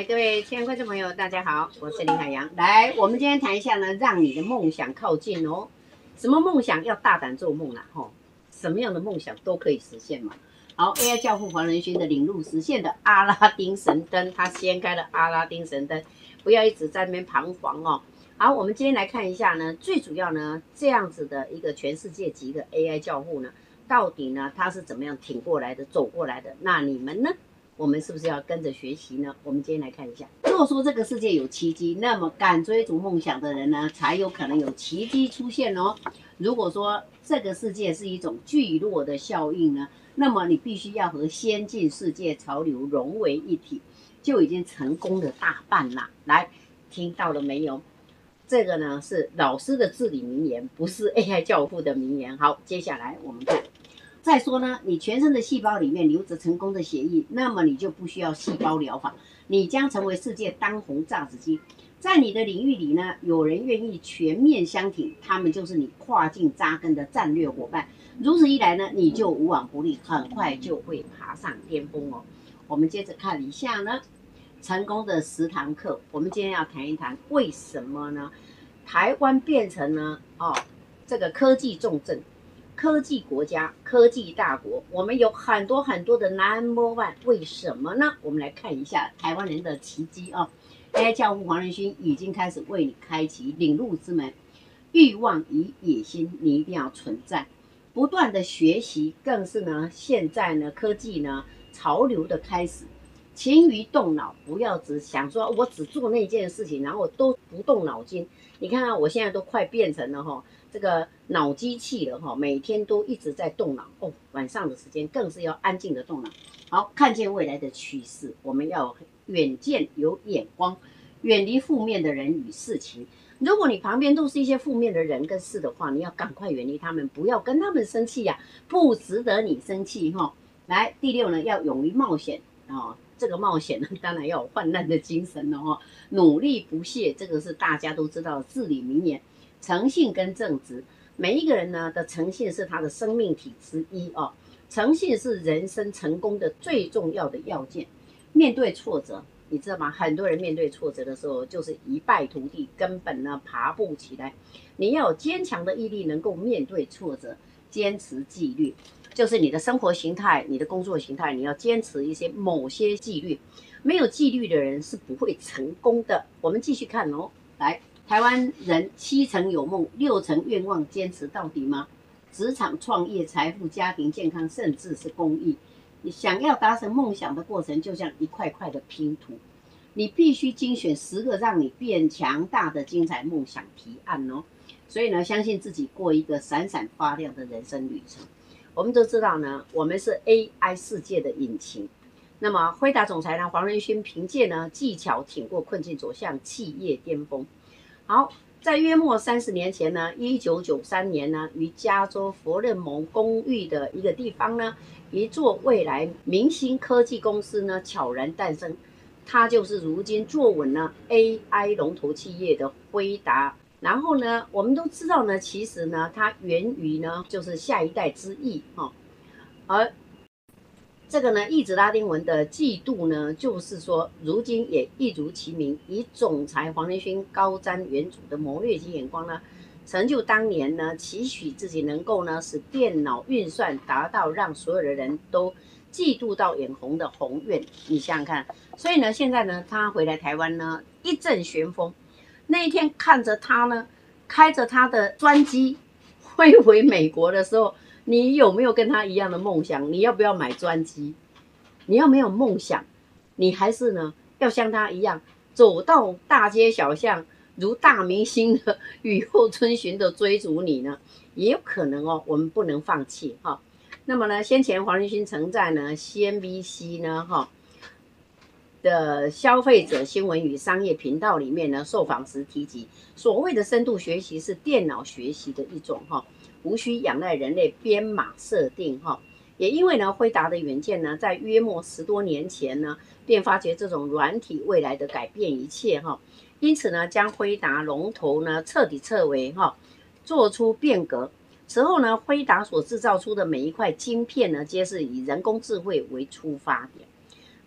嗨，各位亲爱的观众朋友，大家好，我是林海洋。来，我们今天谈一下呢，让你的梦想靠近哦。什么梦想要大胆做梦啦，吼，什么样的梦想都可以实现嘛。好 ，AI 教父黄仁勋的领路实现的阿拉丁神灯，他掀开了阿拉丁神灯，不要一直在那边彷徨哦。好，我们今天来看一下呢，最主要呢，这样子的一个全世界级的 AI 教父呢，到底呢他是怎么样挺过来的、走过来的？那你们呢？我们是不是要跟着学习呢？我们今天来看一下，如果说这个世界有奇迹，那么敢追逐梦想的人呢，才有可能有奇迹出现哦。如果说这个世界是一种聚落的效应呢，那么你必须要和先进世界潮流融为一体，就已经成功了大半啦。来，听到了没有？这个呢是老师的至理名言，不是 AI 教父的名言。好，接下来我们看。再说呢，你全身的细胞里面流着成功的血液，那么你就不需要细胞疗法，你将成为世界当红榨汁机。在你的领域里呢，有人愿意全面相挺，他们就是你跨境扎根的战略伙伴。如此一来呢，你就无往不利，很快就会爬上巅峰哦。我们接着看一下呢，成功的10堂课，我们今天要谈一谈为什么呢？台湾变成呢，这个科技重镇。科技国家、科技大国，我们有很多的 number one， 为什么呢？我们来看一下台湾人的奇迹啊！AI 教父黄仁勋已经开始为你开启领路之门，欲望与野心你一定要存在，不断的学习更是呢，现在呢科技呢潮流的开始。勤于动脑，不要只想说我只做那件事情，然后都不动脑筋。你看看我现在都快变成了这个脑机器了每天都一直在动脑哦。晚上的时间更是要安静的动脑。好，看见未来的趋势，我们要远见有眼光，远离负面的人与事情。如果你旁边都是一些负面的人跟事的话，你要赶快远离他们，不要跟他们生气呀，不值得你生气来，第6呢，要勇于冒险这个冒险呢，当然要有患难的精神了努力不懈，这个是大家都知道的至理名言。诚信跟正直，每一个人呢的诚信是他的生命体之一诚信是人生成功的最重要的要件。面对挫折，你知道吗？很多人面对挫折的时候就是一败涂地，根本呢爬不起来。你要有坚强的毅力，能够面对挫折，坚持纪律。就是你的生活形态，你的工作形态，你要坚持一些某些纪律。没有纪律的人是不会成功的。我们继续看来，台湾人7成有梦，6成愿望，坚持到底吗？职场、创业、财富、家庭、健康，甚至是公益，你想要达成梦想的过程，就像一块块的拼图，你必须精选10个让你变强大的精彩梦想提案所以呢，相信自己，过一个闪闪发亮的人生旅程。我们都知道呢，我们是 AI 世界的引擎。那么辉达总裁呢，黄仁勋凭借呢技巧挺过困境，走向企业巅峰。好，在约莫30年前呢，1993年呢，于加州佛勒蒙公寓的一个地方呢，一座未来明星科技公司呢悄然诞生。它就是如今坐稳了 AI 龙头企业的辉达。然后呢，我们都知道呢，其实呢，它源于呢，就是下一代之意而这个呢，意指拉丁文的嫉妒呢，就是说，如今也一如其名，以总裁黄仁勋高瞻远瞩的谋略及眼光呢，成就当年呢，期许自己能够呢，使电脑运算达到让所有的人都嫉妒到眼红的宏愿。你想想看，所以呢，现在呢，他回来台湾呢，一阵旋风。那一天看着他呢，开着他的专机飞回美国的时候，你有没有跟他一样的梦想？你要不要买专机？你要没有梦想，你还是呢要像他一样走到大街小巷，如大明星的雨后春笋的追逐你呢？也有可能我们不能放弃那么呢，先前黄仁勋曾在呢 CNBC 呢的消费者新闻与商业频道里面呢受访时提及，所谓的深度学习是电脑学习的一种无需仰赖人类编码设定也因为呢辉达的远见呢，在约莫10多年前呢，便发觉这种软体未来的改变一切因此呢，将辉达龙头呢彻底撤为做出变革。此后呢，辉达所制造出的每一块晶片呢，皆是以人工智慧为出发点。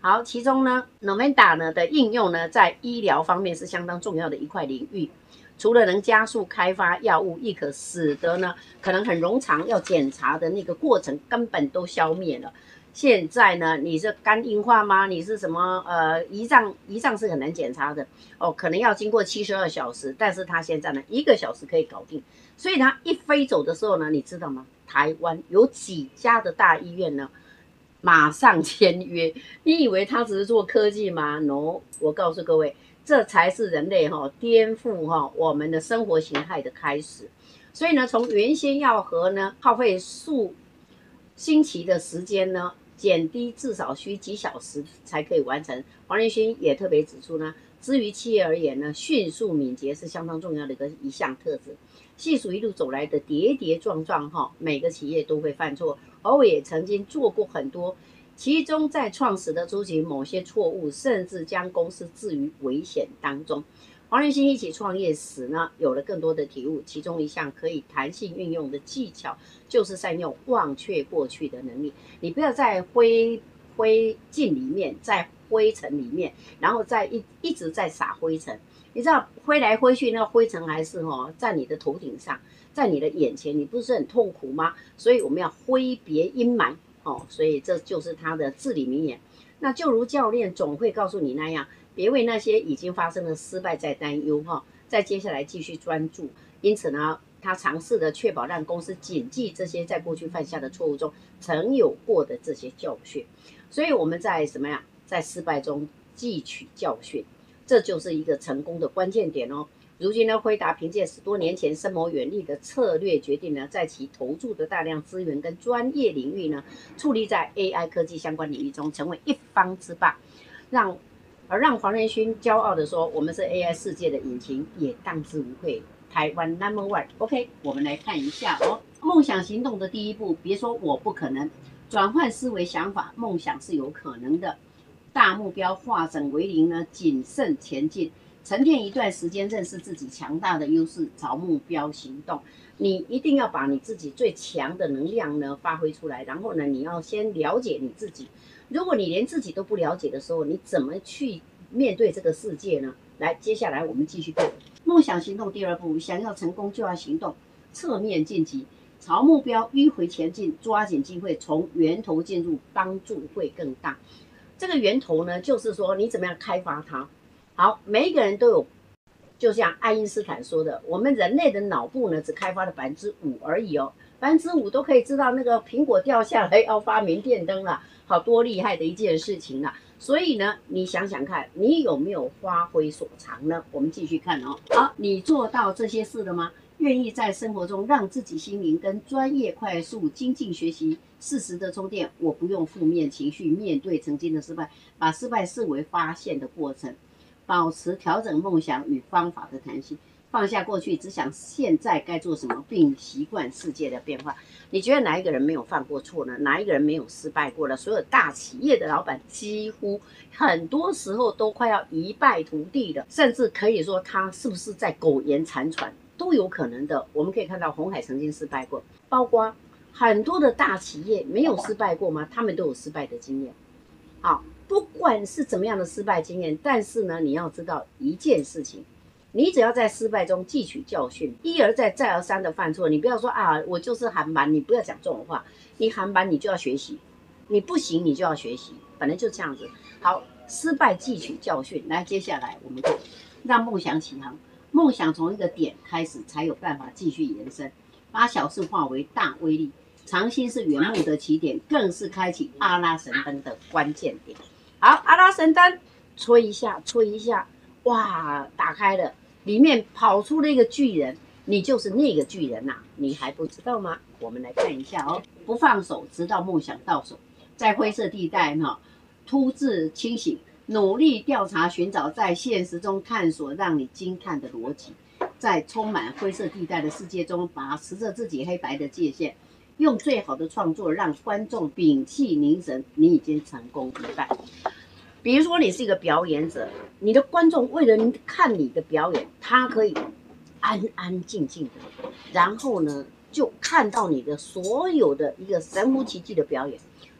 好，其中呢 Noventa 呢的应用呢，在医疗方面是相当重要的一块领域。除了能加速开发药物，亦可使得呢可能很冗长要检查的那个过程根本都消灭了。现在呢，你是肝硬化吗？你是什么胰脏是很难检查的哦，可能要经过72小时，但是它现在呢1个小时可以搞定。所以它一飞走的时候呢，你知道吗？台湾有几家的大医院呢？马上签约，你以为他只是做科技吗 ？No， 我告诉各位，这才是人类颠覆我们的生活形态的开始。所以呢，从原先要和呢耗费数星期的时间呢，减低至少需几小时才可以完成。黄仁勋也特别指出呢，至于企业而言呢，迅速敏捷是相当重要的一项特质。细数一路走来的跌跌撞撞每个企业都会犯错，而我也曾经做过很多，其中在创始的初期，某些错误甚至将公司置于危险当中。黄仁勋一起创业时呢，有了更多的体悟，其中一项可以弹性运用的技巧，就是善用忘却过去的能力。你不要在灰烬里面，在灰尘里面，然后再一直在撒灰尘。你知道挥来挥去，那个灰尘还是在你的头顶上，在你的眼前，你不是很痛苦吗？所以我们要挥别阴霾所以这就是他的至理名言。那就如教练总会告诉你那样，别为那些已经发生的失败在担忧在接下来继续专注。因此呢，他尝试的确保让公司谨记这些在过去犯下的错误中曾有过的这些教训。所以我们在什么呀？在失败中汲取教训。这就是一个成功的关键点如今呢，辉达凭借10多年前深谋远虑的策略决定呢，在其投注的大量资源跟专业领域呢，矗立在 AI 科技相关领域中，成为一方之霸，让黄仁勋骄傲的说，我们是 AI 世界的引擎，也当之无愧，台湾 No.1。OK， 我们来看一下梦想行动的第一步，别说我不可能，转换思维想法，梦想是有可能的。大目标化整为零呢，谨慎前进，沉淀一段时间，认识自己强大的优势，朝目标行动。你一定要把你自己最强的能量呢发挥出来，然后呢，你要先了解你自己。如果你连自己都不了解的时候，你怎么去面对这个世界呢？来，接下来我们继续看梦想行动第2步，想要成功就要行动，侧面晋级，朝目标迂回前进，抓紧机会，从源头进入，帮助会更大。这个源头呢，就是说你怎么样开发它。好，每一个人都有，就像爱因斯坦说的，我们人类的脑部呢，只开发了5%而已5%都可以知道那个苹果掉下来要发明电灯了，好多厉害的一件事情了。所以呢，你想想看，你有没有发挥所长呢？我们继续看好，你做到这些事了吗？愿意在生活中让自己心灵跟专业快速精进学习，适时的充电。我不用负面情绪面对曾经的失败，把失败视为发现的过程，保持调整梦想与方法的弹性，放下过去，只想现在该做什么，并习惯世界的变化。你觉得哪一个人没有犯过错呢？哪一个人没有失败过呢？所有大企业的老板几乎很多时候都快要一败涂地了，甚至可以说他是不是在苟延残喘都有可能的。我们可以看到鸿海曾经失败过，包括很多的大企业没有失败过吗？他们都有失败的经验。好，不管是怎么样的失败经验，但是呢，你要知道一件事情，你只要在失败中汲取教训，一而再再而三的犯错，你不要说我就是韩版，你不要讲这种话。你韩版你就要学习，你不行你就要学习，本来就这样子。好，失败汲取教训，来，接下来我们就让梦想起航。梦想从一个点开始，才有办法继续延伸，把小事化为大威力。长心是圆梦的起点，更是开启阿拉神灯的关键点。好，阿拉神灯吹一下，吹一下，哇，打开了，里面跑出了一个巨人，你就是那个巨人呐，你还不知道吗？我们来看一下不放手，直到梦想到手，在灰色地带突自清醒。努力调查寻找，在现实中探索让你惊叹的逻辑，在充满灰色地带的世界中，把持着自己黑白的界限，用最好的创作让观众屏气凝神，你已经成功一半。比如说你是一个表演者，你的观众为了看你的表演，他可以安安静静的，然后呢就看到你的所有的一个神乎其技的表演。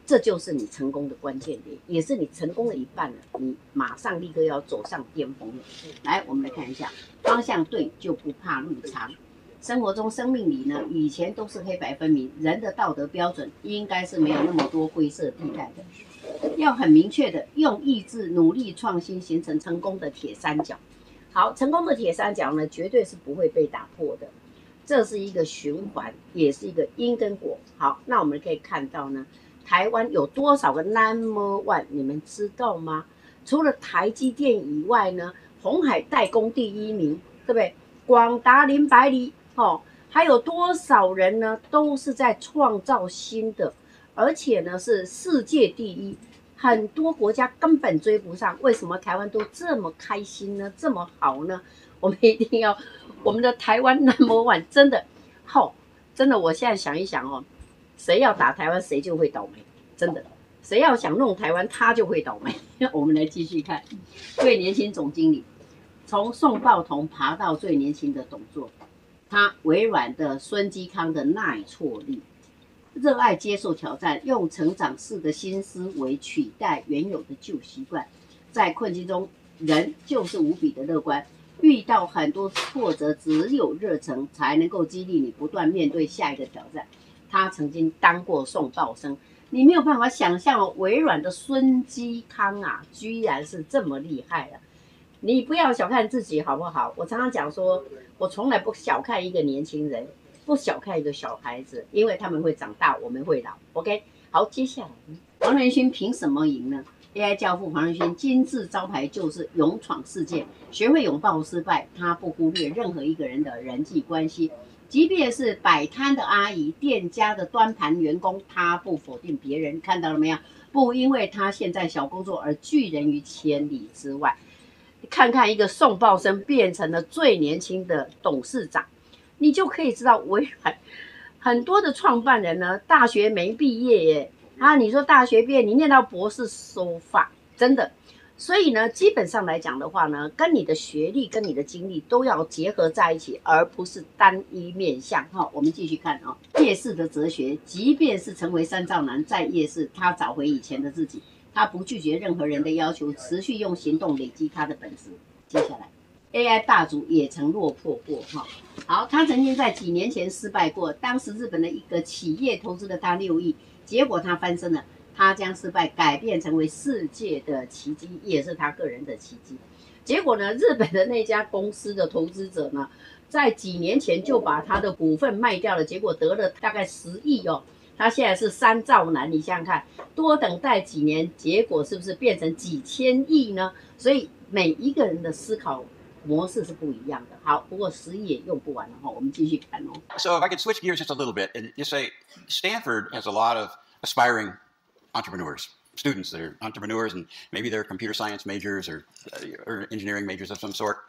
这就是你成功的关键点，也是你成功了一半了，你马上立刻要走上巅峰了。来，我们来看一下，方向对就不怕路长。生活中、生命里呢，以前都是黑白分明，人的道德标准应该是没有那么多灰色地带的，要很明确的用意志努力创新，形成成功的铁三角。好，成功的铁三角呢，绝对是不会被打破的，这是一个循环，也是一个因跟果。好，那我们可以看到呢，台湾有多少个 No.1， 你们知道吗？除了台积电以外呢，鸿海代工第1名，对不对？广达、林百里。哦，还有多少人呢？都是在创造新的，而且呢是世界第一，很多国家根本追不上。为什么台湾都这么开心呢？这么好呢？我们一定要，我们的台湾 No.1 真的好，真的，我现在想一想哦，谁要打台湾，谁就会倒霉，真的，谁要想弄台湾，他就会倒霉。我们来继续看，最年轻总经理，从宋报童爬到最年轻的董座。他微软的孙基康的耐挫力，热爱接受挑战，用成长式的新思维取代原有的旧习惯。在困境中，人就是无比的乐观。遇到很多挫折，只有热忱才能够激励你不断面对下一个挑战。他曾经当过送报生，你没有办法想象微软的孙基康啊，居然是这么厉害了。你不要小看自己，好不好？我常常讲说，我从来不小看一个年轻人，不小看一个小孩子，因为他们会长大，我们会老。OK， 好，接下来黄仁勋凭什么赢呢 ？AI 教父黄仁勋金字招牌就是勇闯世界，学会拥抱失败。他不忽略任何一个人的人际关系，即便是摆摊的阿姨、店家的端盘员工，他不否定别人。看到了没有？不因为他现在小工作而拒人于千里之外。看看一个送报生变成了最年轻的董事长，你就可以知道微软很多的创办人呢，大学没毕业耶啊！你说大学毕业，你念到博士收发，真的。所以呢，基本上来讲的话呢，跟你的学历跟你的经历都要结合在一起，而不是单一面向。哈，我们继续看哦，夜市的哲学，即便是成为三兆男，在夜市他找回以前的自己。他不拒绝任何人的要求，持续用行动累积他的本事。接下来 ，AI 霸主也曾落魄过哈。好，他曾经在几年前失败过，当时日本的一个企业投资了他6亿，结果他翻身了。他将失败改变成为世界的奇迹，也是他个人的奇迹。结果呢，日本的那家公司的投资者呢，在几年前就把他的股份卖掉了，结果得了大概10亿哦。他现在是3兆男，你想想看，多等待几年，结果是不是变成几千亿呢？所以每一个人的思考模式是不一样的。好，不过10亿也用不完了哈，我们继续看哦。 So if I could switch gears just a little bit and just say, Stanford has a lot of aspiring entrepreneurs, students that are entrepreneurs, and maybe they're computer science majors or engineering majors of some sort.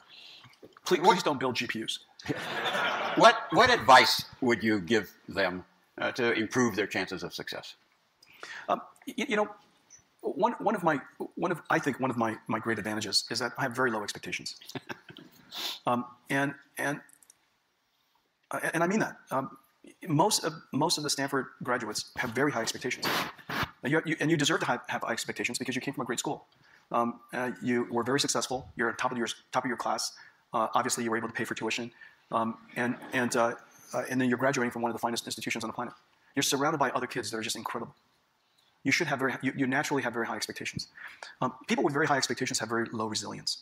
Please don't build GPUs. What advice would you give them to improve their chances of success? You know, I think one of my great advantages is that I have very low expectations, and I mean that. Most of the Stanford graduates have very high expectations, and you deserve to have high expectations because you came from a great school. You were very successful. You're top of your class. Obviously, you were able to pay for tuition, and then you're graduating from one of the finest institutions on the planet. You're surrounded by other kids that are just incredible. You should have you naturally have very high expectations. People with very high expectations have very low resilience.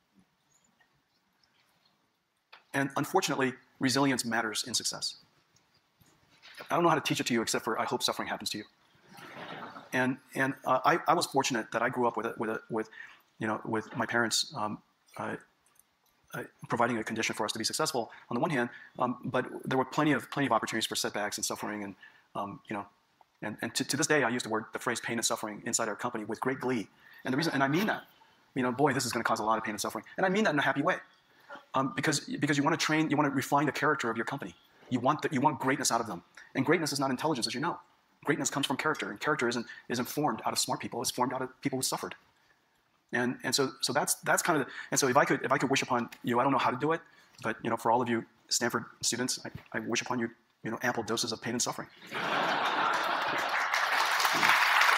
And unfortunately, resilience matters in success. I don't know how to teach it to you except for I hope suffering happens to you. And I was fortunate that I grew up with my parents providing a condition for us to be successful on the one hand, but there were plenty of opportunities for setbacks and suffering, and and to this day I use the phrase pain and suffering inside our company with great glee. And the reason, and I mean that, boy, this is going to cause a lot of pain and suffering, and I mean that in a happy way, because you want to train, you want to refine the character of your company. You want greatness out of them, and greatness is not intelligence, as you know. Greatness comes from character, and character isn't formed out of smart people. It's formed out of people who suffered. And so that's kind of and so if I could wish upon you, I don't know how to do it, but for all of you Stanford students, I wish upon you ample doses of pain and suffering.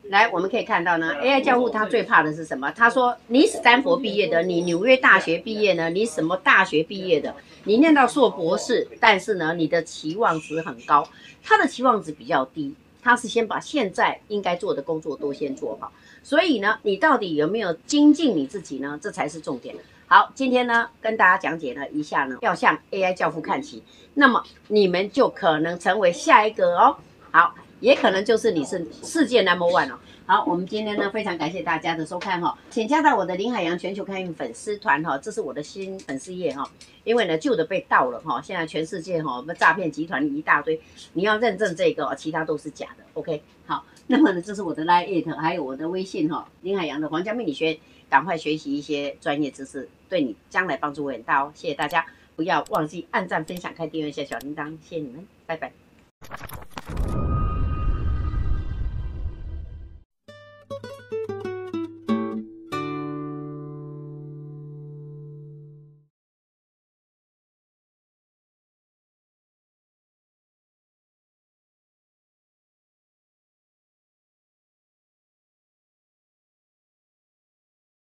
来，我们可以看到呢 ，AI 教父他最怕的是什么？他说，你史丹佛毕业的，你纽约大学毕业呢，你什么大学毕业的，你念到硕博士，但是呢，你的期望值很高，他的期望值比较低，他是先把现在应该做的工作都先做好。所以呢，你到底有没有精进你自己呢？这才是重点。好，今天呢，跟大家讲解了一下呢，要向 AI 教父看齐，那么你们就可能成为下一个哦。好。也可能就是你是世界 No.1 哦。好，我们今天呢非常感谢大家的收看哈，请加到我的林海洋全球开运粉丝团哈，这是我的新粉丝页哈，因为呢旧的被盗了哈，现在全世界哈诈骗集团一大堆，你要认证这个，其他都是假的。OK， 好，那么呢这是我的 Line@ 还有我的微信哈，林海洋的皇家命理学，赶快学习一些专业知识，对你将来帮助会很大哦。谢谢大家，不要忘记按赞、分享、开订阅一下小铃铛，谢谢你们，拜拜。